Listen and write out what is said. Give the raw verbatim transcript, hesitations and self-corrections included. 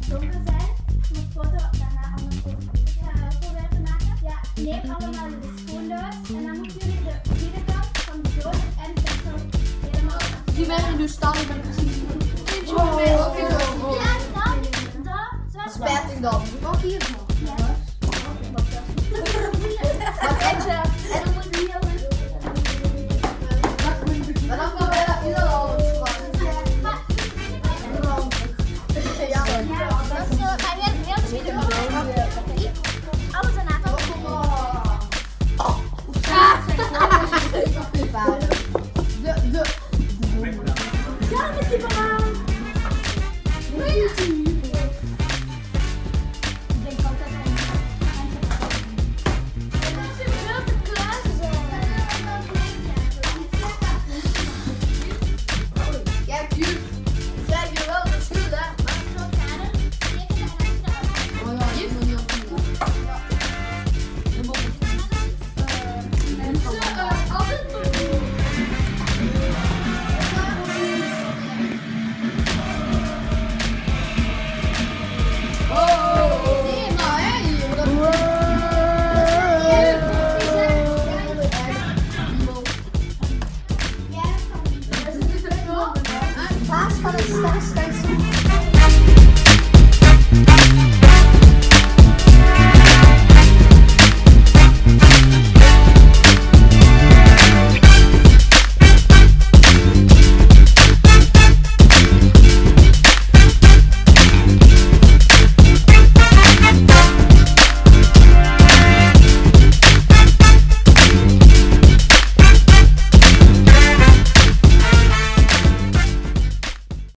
het donker zijn. Om het foto daarna allemaal proberen te maken. Ja, neem allemaal de schoendoos. En dan moeten jullie de binnenkant van de doos en de pencil helemaal afzetten. Die werden nu staan, ik ben precies. Ja, dan, dan, zo. Spetting dan. Wat hier dan?